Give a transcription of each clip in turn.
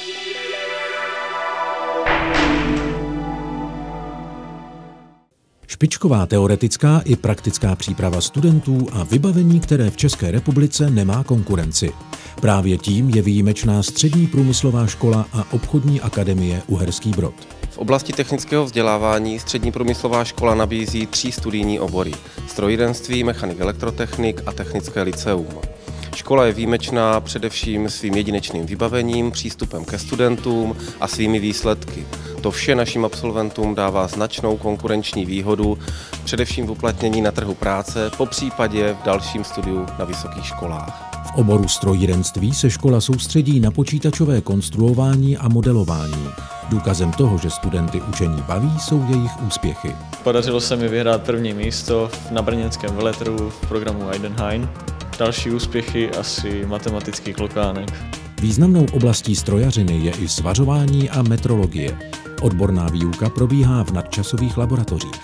Špičková teoretická i praktická příprava studentů a vybavení, které v České republice nemá konkurenci. Právě tím je výjimečná Střední průmyslová škola a obchodní akademie Uherský Brod. V oblasti technického vzdělávání Střední průmyslová škola nabízí 3 studijní obory: strojírenství, mechanik, elektrotechnik a technické lyceum. Škola je výjimečná především svým jedinečným vybavením, přístupem ke studentům a svými výsledky. To vše našim absolventům dává značnou konkurenční výhodu, především v uplatnění na trhu práce, popřípadě v dalším studiu na vysokých školách. V oboru strojírenství se škola soustředí na počítačové konstruování a modelování. Důkazem toho, že studenty učení baví, jsou jejich úspěchy. Podařilo se mi vyhrát první místo na brněnském veletrhu v programu Heidenhain. Další úspěchy asi matematický klokánek. Významnou oblastí strojařiny je i svařování a metrologie. Odborná výuka probíhá v nadčasových laboratořích.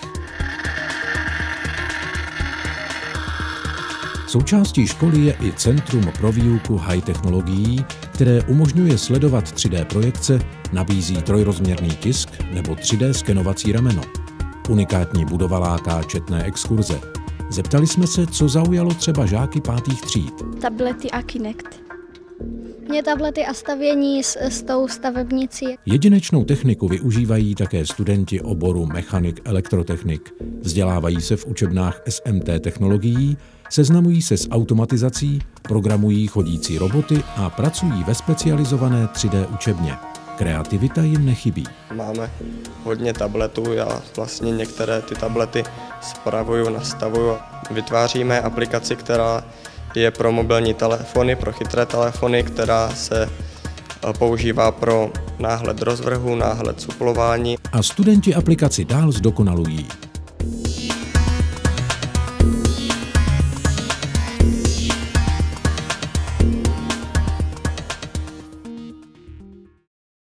Součástí školy je i Centrum pro výuku high technologií, které umožňuje sledovat 3D projekce, nabízí trojrozměrný tisk nebo 3D skenovací rameno. Unikátní budova láká četné exkurze. Zeptali jsme se, co zaujalo třeba žáky 5. tříd. Tablety a Kinect. Mě tablety a stavění s tou stavebnicí. Jedinečnou techniku využívají také studenti oboru mechanik, elektrotechnik. Vzdělávají se v učebnách SMT technologií, seznamují se s automatizací, programují chodící roboty a pracují ve specializované 3D učebně. Kreativita jim nechybí. Máme hodně tabletů, já vlastně některé ty tablety spravuju, nastavuju. Vytváříme aplikaci, která je pro mobilní telefony, pro chytré telefony, která se používá pro náhled rozvrhu, náhled suplování. A studenti aplikaci dál zdokonalují.